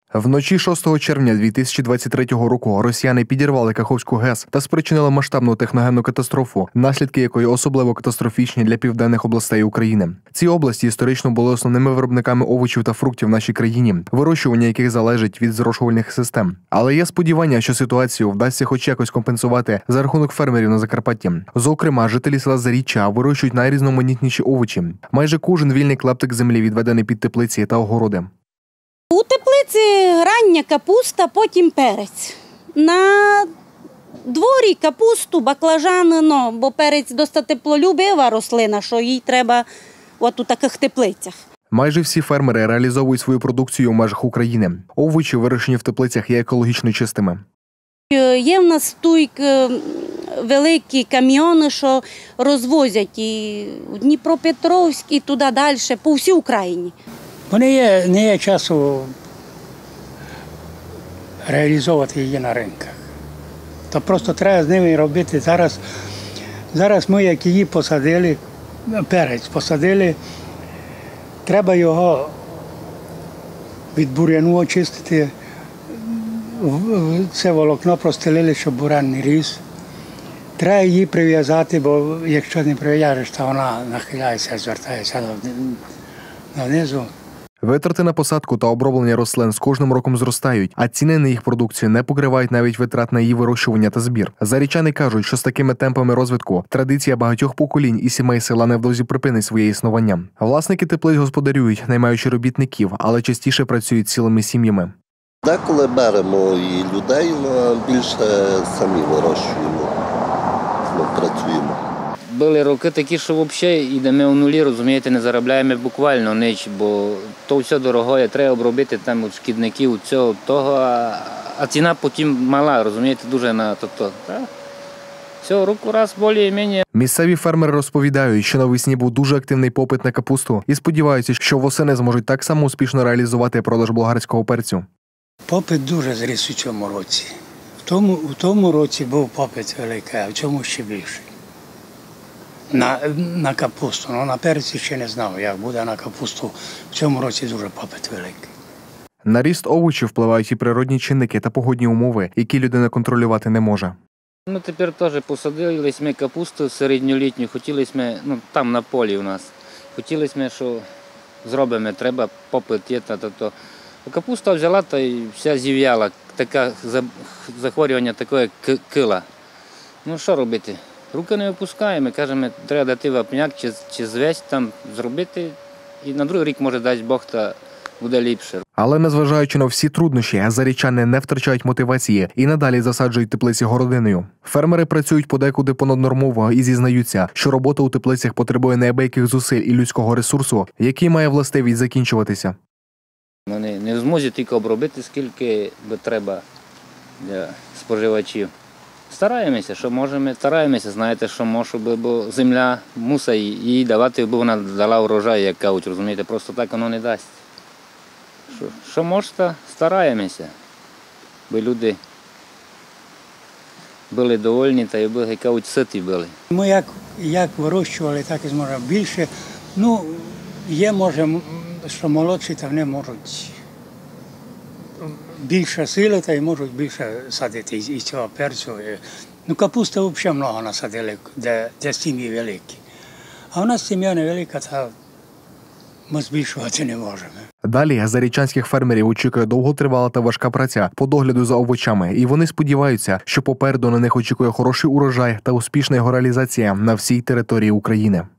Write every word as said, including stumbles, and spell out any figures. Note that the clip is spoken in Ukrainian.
Вночі шостого червня дві тисячі двадцять третього року росіяни підірвали Каховську ГЕС та спричинили масштабну техногенну катастрофу, наслідки якої особливо катастрофічні для південних областей України. Ці області історично були основними виробниками овочів та фруктів в нашій країні, вирощування яких залежить від зрошувальних систем. Але є сподівання, що ситуацію вдасться хоч якось компенсувати за рахунок фермерів на Закарпатті. Зокрема, жителі села Заріччя вирощують найрізноманітніші овочі. Майже кожен вільний клаптик землі відведений під теплиці та огороди. У теплиці рання капуста, потім перець. На дворі капусту, баклажани, ну, бо перець досить теплолюбива рослина, що їй треба от у таких теплицях. Майже всі фермери реалізовують свою продукцію у межах України. Овочі, вирощені в теплицях, є екологічно чистими. Є в нас тут великі каміони, що розвозять і в Дніпропетровськ, і туди далі, по всій Україні. Бо не є, не є часу реалізовувати її на ринках. То просто треба з ними робити. Зараз, зараз ми, як її посадили, перець посадили, треба його від бур'яну очистити, це волокно простелили, щоб бурян не ріс. Треба її прив'язати, бо якщо не прив'яжеш, то вона нахиляється, звертається донизу. Витрати на посадку та оброблення рослин з кожним роком зростають, а ціни на їх продукцію не покривають навіть витрат на її вирощування та збір. Зарічани кажуть, що з такими темпами розвитку традиція багатьох поколінь і сімей села невдовзі припинить своє існування. Власники теплиць господарюють, наймаючи робітників, але частіше працюють цілими сім'ями. Деколи беремо і людей, а більше самі вирощуємо, ми працюємо. Були роки такі, що взагалі йдемо в нулі, розумієте, не заробляємо буквально ніч, бо то все дорогое, треба обробити там от шкідників, цього, того, а, а ціна потім мала, розумієте, дуже на то-то. Цього року раз більш-менш. Місцеві фермери розповідають, що навесні був дуже активний попит на капусту і сподіваються, що восени зможуть так само успішно реалізувати продаж болгарського перцю. Попит дуже зріс у цьому році. В тому, в тому році був попит великий, а в цьому ще більше. На, на капусту, ну на перці ще не знав, як буде на капусту. В цьому році дуже попит великий. На ріст овочів впливають і природні чинники та погодні умови, які людина контролювати не може. Ну, тепер теж посадили ми капусту середньолітню, хотіли ми, ну там на полі у нас, хотіли ми, що зробимо, треба попит є, та-то. Капуста взяла та й вся зів'яла, таке захворювання, таке кила. Ну що робити? Руки не випускаємо, кажемо, треба дати вапняк чи, чи звесь там зробити, і на другий рік, може, дасть Бог, та буде ліпше. Але незважаючи на всі труднощі, зарічани не втрачають мотивації і надалі засаджують теплиці городиною. Фермери працюють подекуди понаднормово і зізнаються, що робота у теплицях потребує неабияких зусиль і людського ресурсу, який має властивість закінчуватися. Вони не в змозі тільки обробити, скільки би треба для споживачів. Стараємося, що можемо, стараємося, знаєте, що можемо, бо земля мусить їй давати, бо вона дала урожай, як кажуть, розумієте, просто так воно не дасть. Що, що можете, стараємося, бо люди були довольні та й були, як кажуть, ситі були. Ми як, як вирощували, так і зможемо більше. Ну, є, може, що молодші, та вони можуть більше сили, та й можуть більше садити із цього перцю. Ну, капуста взагалі багато насадили, де, де сім'ї великі. А у нас сім'я невелика, та ми збільшувати не можемо. Далі зарічанських фермерів очікує довготривала та важка праця по догляду за овочами, і вони сподіваються, що попереду на них очікує хороший урожай та успішна його реалізація на всій території України.